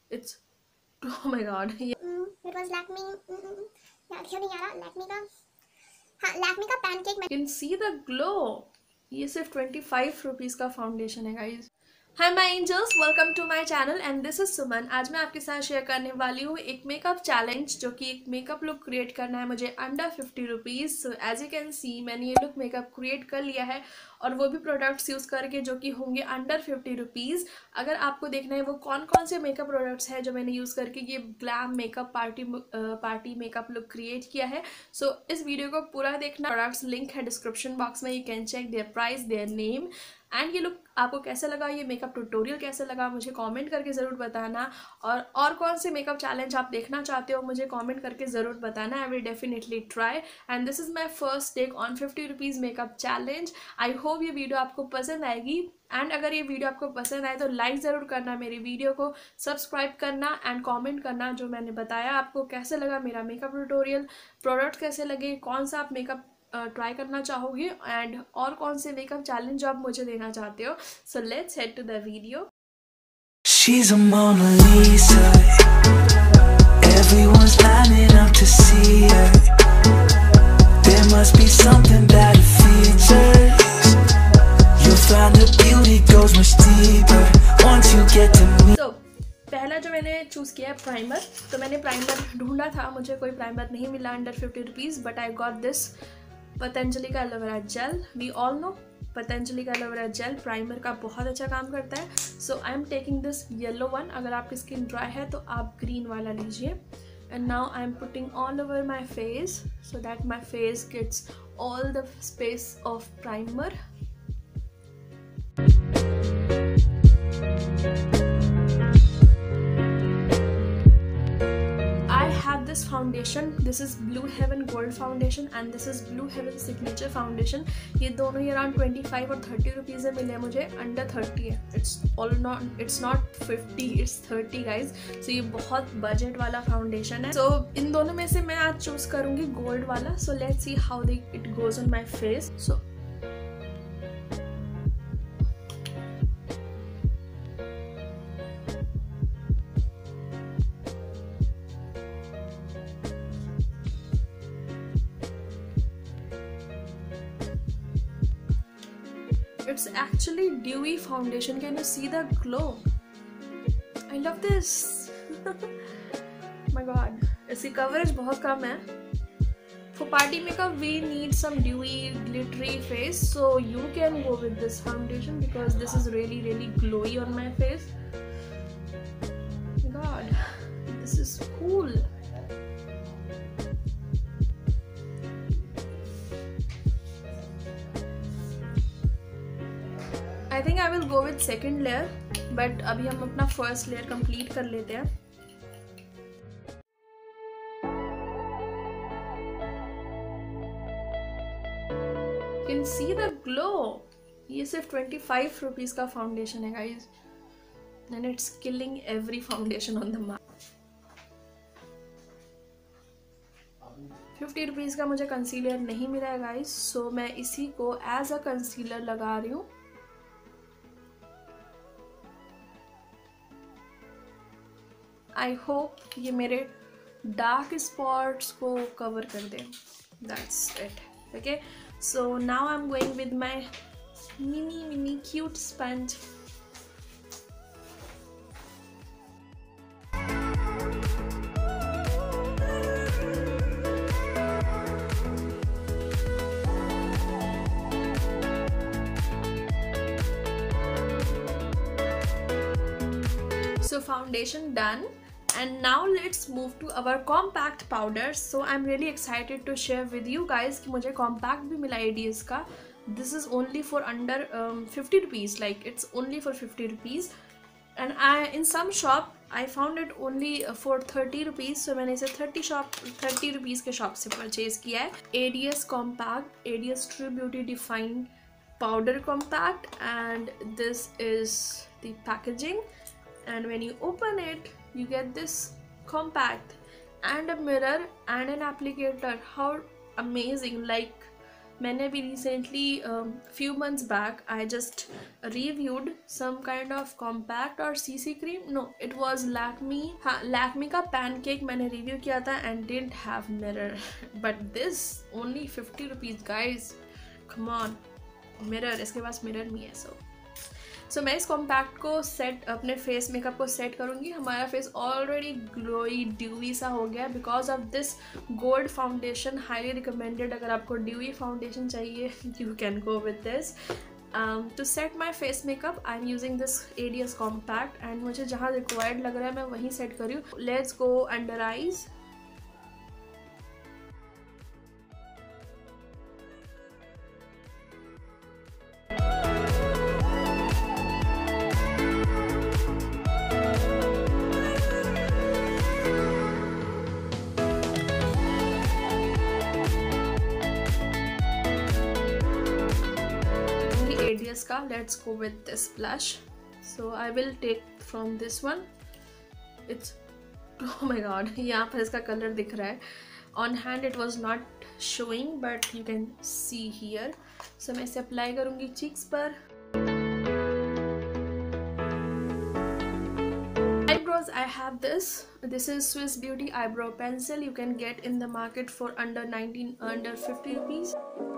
It's oh my god. Yeah. It was Lakme. याद क्यों नहीं आ रहा लैक्मी का? हाँ, लैक्मी का pancake. You can see the glow. ये सिर्फ 25 रुपीज़ का फाउंडेशन है guys. Hi my angels, welcome to my channel and this is Suman. आज मैं आपके साथ शेयर करने वाली हूँ एक मेकअप चैलेंज, जो कि एक मेकअप लुक क्रिएट करना है मुझे under 50 rupees. So as you can see मैंने ये लुक मेकअप क्रिएट कर लिया है, और वो भी प्रोडक्ट्स यूज़ करके जो कि होंगे अंडर 50 रुपीज़. अगर आपको देखना है वो कौन कौन से मेकअप प्रोडक्ट्स हैं जो मैंने यूज़ करके ये glam makeup party makeup look create किया है, सो इस वीडियो को पूरा देखना. प्रोडक्ट्स लिंक है डिस्क्रिप्शन बॉक्स में, you can check their price, their name. And ये लुक आपको कैसा लगा, ये मेकअप ट्यूटोरियल कैसा लगा, मुझे कमेंट करके ज़रूर बताना. और कौन से मेकअप चैलेंज आप देखना चाहते हो मुझे कमेंट करके ज़रूर बताना. I will definitely try. And this is my first take on 50 rupees makeup challenge. I hope ये वीडियो आपको पसंद आएगी. एंड अगर ये वीडियो आपको पसंद आए तो लाइक ज़रूर करना मेरी वीडियो को, सब्सक्राइब करना एंड कमेंट करना जो मैंने बताया आपको कैसे लगा मेरा मेकअप ट्यूटोरियल, प्रोडक्ट कैसे लगे, कौन सा आप मेकअप ट्राई करना चाहोगे, एंड और कौन से मेकअप चैलेंज आप मुझे देना चाहते हो. So let's head to the video. She's a Mona Lisa. Everyone's lining up to see her. There must be something that her features. You'll find the beauty goes much deeper once you get to me. So, पहला जो मैंने choose किया है primer. तो मैंने primer ढूंढा था, मुझे कोई प्राइमर नहीं मिला under 50 rupees, but I got this Patanjali का aloe vera gel. We all know Patanjali का एलोवेरा जेल प्राइमर का बहुत अच्छा काम करता है. So I am taking this yellow one. अगर आपकी स्किन ड्राई है तो आप ग्रीन वाला लीजिए. And now I am putting all over my face so that my face gets all the space of primer. This foundation, this is Blue Heaven Gold Foundation and this is Blue Heaven Signature Foundation. ये दोनों ही around 25 और 30 rupees में मिले मुझे. Under 30 है. It's not 50, it's 30 guys. So ये बहुत budget वाला फाउंडेशन है. So इन दोनों में से मैं आज चूज करूँगी गोल्ड वाला. So let's see how it goes on my face. So it's actually dewy foundation. Can you see the glow? I love this. My god, इसकी coverage बहुत कम है. For party makeup we need some dewy glittery face, so you can go with this foundation because this is really glowy on my face. God, this is cool. I think I will go with second layer, but अभी हम अपना first layer complete कर लेते हैं. Can see the glow. ये सिर्फ 25 rupees का foundation है guys, and it's killing every foundation on the market. 50 rupees का मुझे कंसीलर नहीं मिला है गाइज, सो मैं इसी को एज अ कंसीलर लगा रही हूँ. आई होप ये मेरे डार्क स्पॉट्स को कवर कर दे. That's it. Okay, so now I am going with my mini cute sponge. So foundation done. And now let's move to our compact powders. So I'm really excited to share with you guys कि मुझे compact भी मिला ADS का. This is only for under 50 rupees. Like it's only for 50 rupees. And in some shop I found it only for 30 rupees. So मैंने इसे 30 rupees के shop से purchase किया है. ADS compact, ADS True Beauty Defined Powder Compact, and this is the packaging. And when you open it you get this compact and a mirror and an applicator. How amazing. Like मैंने भी recently few months back I just reviewed some kind of compact और CC cream. No, it was Lakme. हाँ, Lakme का pancake मैंने review किया था and didn't have mirror. But this only 50 rupees guys. Come on, mirror. इसके पास mirror नहीं है so मैं इस कॉम्पैक्ट को सेट अपने फेस मेकअप को सेट करूँगी. हमारा फेस ऑलरेडी ग्लोई ड्यूई सा हो गया because of this gold foundation. Highly recommended. अगर आपको ड्यूई फाउंडेशन चाहिए you can go with this. To set my face makeup I am using this ADS compact and मुझे जहाँ रिक्वायर्ड लग रहा है मैं वहीं सेट करी हूँ. Let's go under eyes. का let's go with this blush. So I will take from this one. It's oh my god, यहाँ पर इसका कलर दिख रहा है. On hand it was not showing but you can see here. So मैं इसे apply करूँगी cheeks पर. Eyebrows I have this. This is Swiss Beauty eyebrow pencil. You can get in the market for under 50 rupees.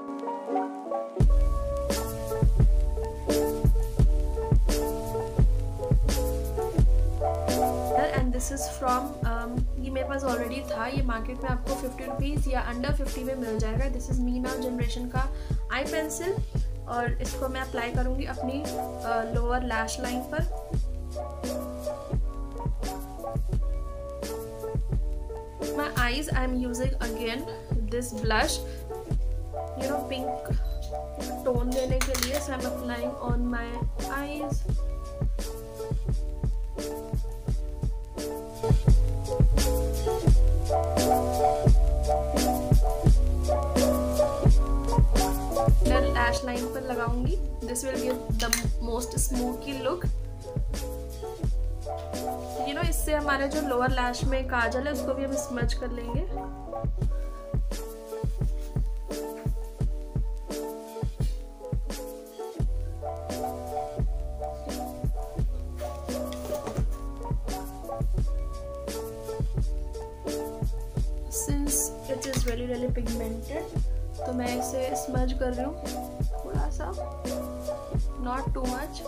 This is from ये मेरे पास already था. ये market में आपको 50 रुपीज़ या अंडर 50 में मिल जाएगा. दिस इज़ मीना जनरेशन का आई पेंसिल और इसको मैं अप्लाई करूँगी अपनी लोअर लैश लाइन पर. My eyes I am using again this blush you know pink tone देने के लिए. So I am applying on my eyes. Lash line पर लगाऊंगी. This will give the most smoky look. You know इससे हमारे जो lower lash में काजल है उसको भी हम स्मज कर लेंगे. Since it is really pigmented तो मैं इसे स्मज कर रही हूँ थोड़ा सा, not too much.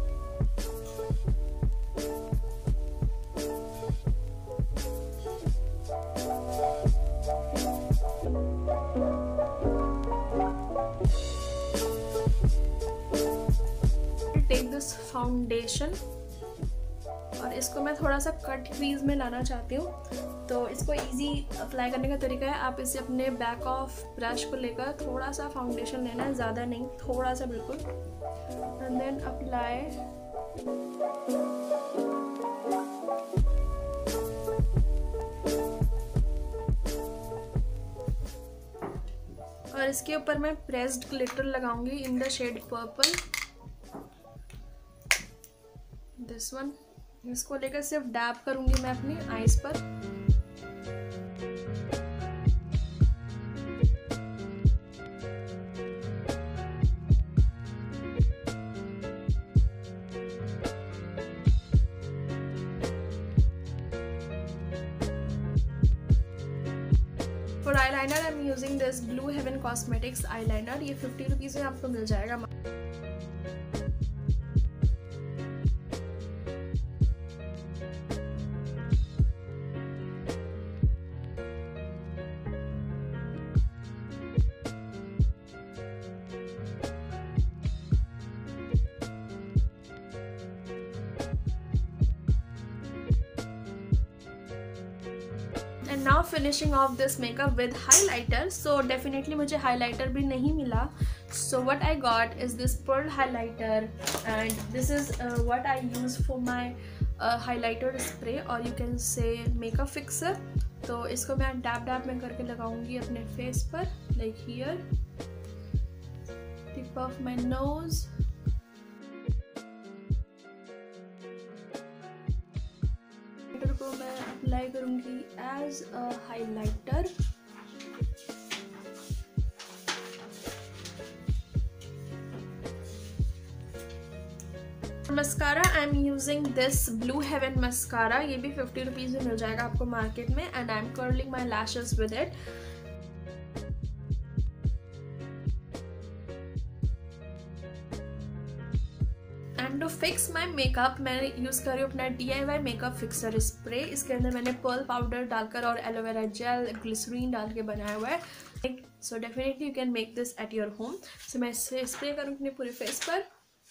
Take this foundation और इसको मैं थोड़ा सा कट क्रीज में लाना चाहती हूँ. तो इसको इजी अप्लाई करने का तरीका है, आप इसे अपने बैक ऑफ ब्रश को लेकर थोड़ा सा फाउंडेशन लेना है, ज़्यादा नहीं, थोड़ा सा बिल्कुल. And then apply. और इसके ऊपर मैं प्रेस्ड ग्लिटर लगाऊंगी in the shade purple. This one. इसको लेकर सिर्फ डैब करूंगी मैं अपनी आईज पर. For eyeliner I'm using this Blue Heaven Cosmetics eyeliner. ये 50 रुपीज़ में आपको मिल जाएगा. And now finishing off this makeup with highlighter. So definitely मुझे highlighter भी नहीं मिला. So what I got is this pearl highlighter, and this is what I use for my highlighter spray, or you can say makeup fixer. तो इसको मैं dab dab में करके लगाऊंगी अपने फेस पर, like here, tip of my nose. को मैं अप्लाई करूंगी as a highlighter. Mascara I am using this blue heaven mascara. ये भी 50 रुपीज़ में मिल जाएगा आपको मार्केट में. And I am curling my lashes with it. And to fix my makeup मैं यूज़ कर रही हूँ अपना DIY मेकअप फिक्सर स्प्रे. इसके अंदर मैंने पर्ल पाउडर डालकर और एलोवेरा जेल ग्लिसरीन डाल के बनाया हुआ है. So definitely you can make this at your home. So मैं इसे स्प्रे करूँ अपने पूरे फेस पर.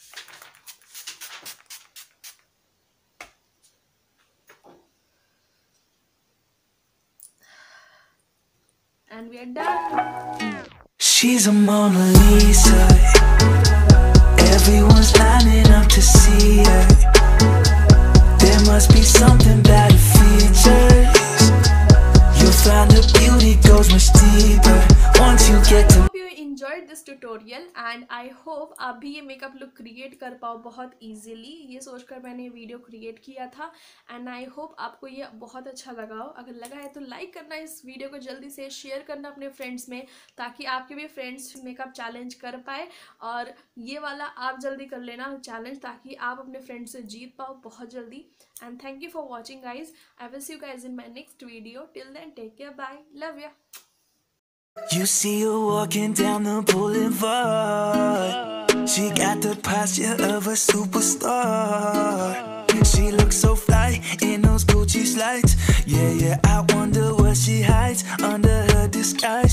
And we are done. She's a Mona Lisa. Everyone's lining up to see her. There must be something about her features. You'll find her beauty goes much deeper once you get to. Enjoyed this tutorial and I hope आप भी ये makeup look create कर पाओ बहुत easily. ये सोचकर मैंने video create किया था. एंड आई होप आपको ये बहुत अच्छा लगा हो. अगर लगा है तो लाइक करना, इस वीडियो को जल्दी से शेयर करना अपने फ्रेंड्स में, ताकि आपके भी फ्रेंड्स मेकअप चैलेंज कर पाए. और ये वाला आप जल्दी कर लेना चैलेंज, ताकि आप अपने फ्रेंड्स से जीत पाओ बहुत जल्दी. And thank you for watching guys. I will see you guys in my next video. Till then take care, bye, love you. You see her walking down the boulevard. She got the posture of a superstar. She looks so fly in those Gucci slides. Yeah, I wonder what she hides under her disguise.